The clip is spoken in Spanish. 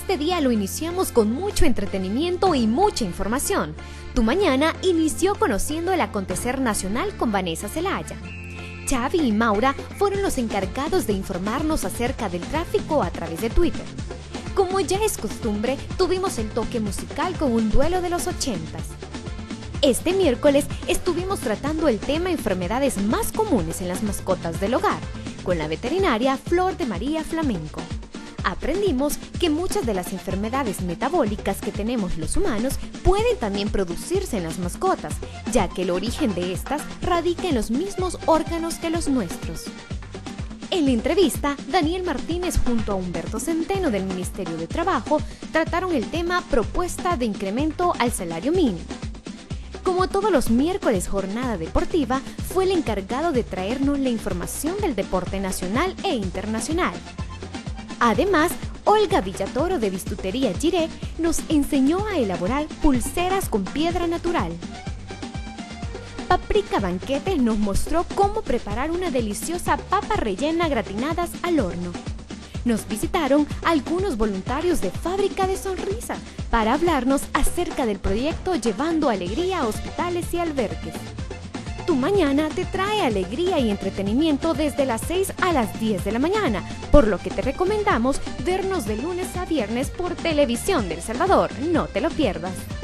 Este día lo iniciamos con mucho entretenimiento y mucha información. Tu mañana inició conociendo el acontecer nacional con Vanessa Zelaya. Xavi y Maura fueron los encargados de informarnos acerca del tráfico a través de Twitter. Como ya es costumbre, tuvimos el toque musical con un duelo de los 80s. Este miércoles estuvimos tratando el tema enfermedades más comunes en las mascotas del hogar, con la veterinaria Flor de María Flamenco. Aprendimos que muchas de las enfermedades metabólicas que tenemos los humanos pueden también producirse en las mascotas, ya que el origen de estas radica en los mismos órganos que los nuestros. En la entrevista, Daniel Martínez junto a Humberto Centeno del Ministerio de Trabajo trataron el tema propuesta de incremento al salario mínimo. Como todos los miércoles jornada deportiva, fue el encargado de traernos la información del deporte nacional e internacional. Además, Olga Villatoro de Bistutería Giré nos enseñó a elaborar pulseras con piedra natural. Paprika Banquetes nos mostró cómo preparar una deliciosa papa rellena gratinadas al horno. Nos visitaron algunos voluntarios de Fábrica de Sonrisas para hablarnos acerca del proyecto Llevando Alegría a Hospitales y Albergues. Tu mañana te trae alegría y entretenimiento desde las 6 a las 10 de la mañana, por lo que te recomendamos vernos de lunes a viernes por Televisión del Salvador. No te lo pierdas.